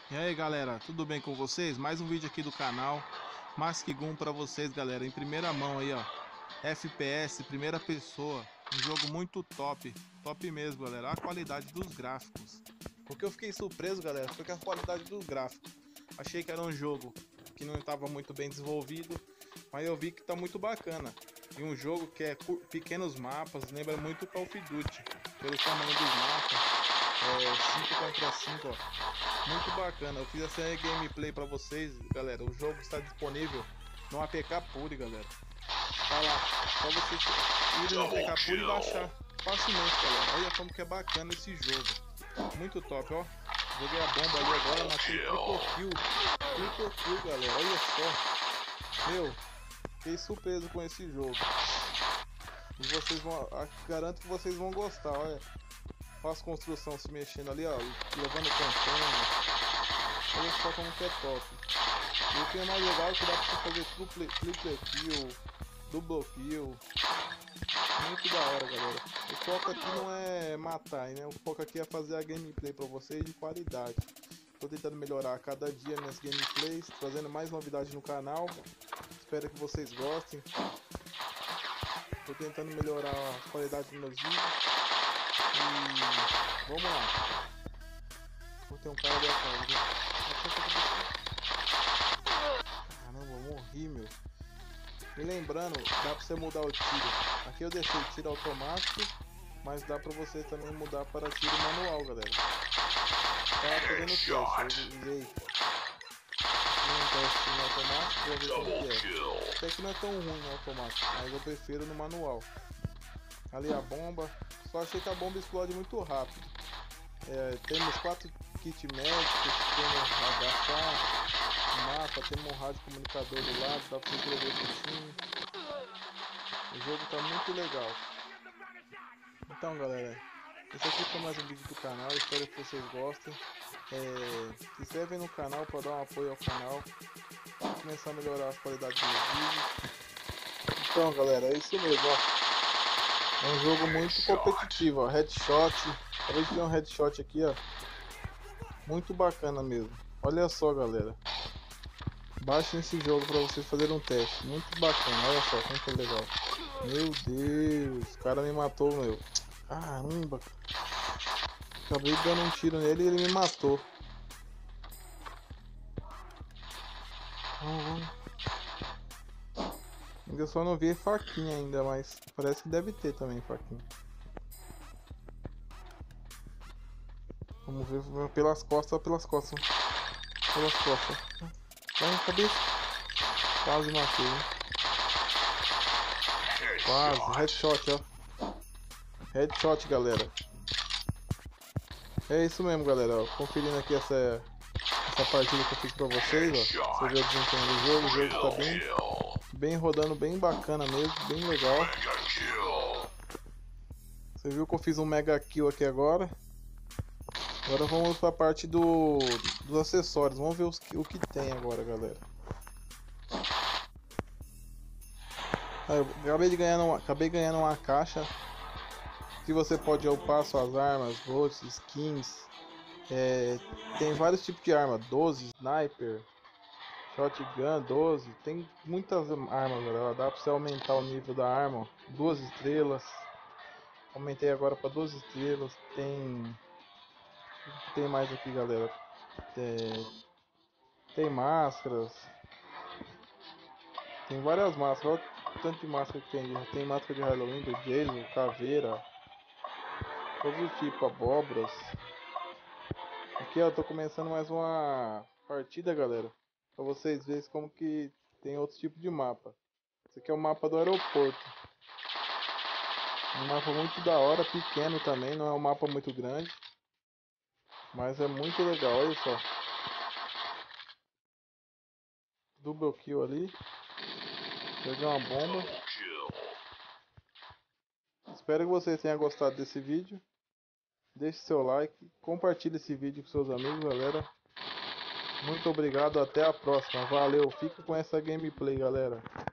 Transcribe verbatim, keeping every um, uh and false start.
E aí galera, tudo bem com vocês? Mais um vídeo aqui do canal Maskgun pra vocês, galera, em primeira mão aí, ó. F P S, primeira pessoa, um jogo muito top, top mesmo, galera. A qualidade dos gráficos. O que eu fiquei surpreso, galera, foi com a qualidade dos gráficos. Achei que era um jogo que não estava muito bem desenvolvido, mas eu vi que tá muito bacana. E um jogo que é pequenos mapas, lembra muito Call of Duty, pelo tamanho dos mapas. É cinco contra cinco, ó. Muito bacana. Eu fiz essa gameplay pra vocês, galera. O jogo está disponível no A P K Pure, galera. Tá lá, só vocês irem no A P K Pure e baixar facilmente, galera. Olha como que é bacana esse jogo. Muito top, ó. Joguei a bomba ali agora, matei triple kill. Triple kill, galera. Olha só. Meu, fiquei surpreso com esse jogo. E vocês vão, garanto que vocês vão gostar, olha. Faço construção se mexendo ali, ó, levando container. Olha só como que é top. E o que é mais legal é que dá pra você fazer triple, triple kill, double kill. Muito da hora, galera. O foco aqui não é matar, né? O foco aqui é fazer a gameplay pra vocês de qualidade. Tô tentando melhorar a cada dia minhas gameplays, trazendo mais novidades no canal. Espero que vocês gostem. Tô tentando melhorar a qualidade dos meus vídeos. E vamos lá. Vou ter um cara ali atrás, viu? Caramba, eu morri, meu. E lembrando, dá pra você mudar o tiro. Aqui eu deixei tiro automático, mas dá pra você também mudar para tiro manual, galera. Tava fazendo teste, eu usei um teste no automático, vou ver como que é. Até que não é tão ruim no automático, mas eu prefiro no manual. Ali a bomba. Só achei que a bomba explode muito rápido. É, temos quatro kits médicos, temos agachar, mapa, temos um rádio comunicador do lado, dá pra você escrever curtinho. O jogo tá muito legal. Então galera, esse aqui foi mais um vídeo do canal, espero que vocês gostem. É, se inscrevem no canal para dar um apoio ao canal, para começar a melhorar as qualidades dos vídeos. Então galera, é isso mesmo, ó. É um jogo muito competitivo, ó. Headshot. Acabei de ver um headshot aqui, ó. Muito bacana mesmo. Olha só, galera. Baixem esse jogo para vocês fazerem um teste. Muito bacana. Olha só como que é legal. Meu Deus. O cara me matou, meu. Caramba. Acabei dando um tiro nele e ele me matou. Vamos, vamos. Eu só não vi faquinha ainda, mas parece que deve ter também faquinha. Vamos ver pelas costas, pelas costas. Pelas costas. Vai na cabeça. Quase matei, hein? Quase. Headshot, ó. Headshot, galera. É isso mesmo, galera. Ó. Conferindo aqui essa, essa partida que eu fiz pra vocês, ó. Você vê o desempenho do jogo. O jogo tá bem, bem rodando, bem bacana mesmo. Bem legal. Você viu que eu fiz um mega kill aqui agora. Agora vamos para a parte do, dos acessórios. Vamos ver os, o que tem agora, galera. Ah, eu acabei de ganhar uma, acabei ganhando uma caixa que você pode upar suas armas, bolts, skins. É, tem vários tipos de arma, doze, sniper, shotgun, doze. Tem muitas armas, galera. Dá para você aumentar o nível da arma. Duas estrelas. Aumentei agora para doze estrelas. Tem o que tem mais aqui, galera? Tem, tem máscaras. Tem várias máscaras. Olha o tanto de máscara que tem. Tem máscara de Halloween, do Jason, caveira. Todos os tipos, abóboras. Aqui ó, eu tô começando mais uma partida, galera. Pra vocês verem como que tem outros tipos de mapa. Esse aqui é o mapa do aeroporto. Um mapa muito da hora, pequeno também, não é um mapa muito grande. Mas é muito legal, olha só. Double kill ali. Peguei uma bomba. Espero que vocês tenham gostado desse vídeo. Deixe seu like, compartilhe esse vídeo com seus amigos, galera. Muito obrigado, até a próxima. Valeu, fica com essa gameplay, galera.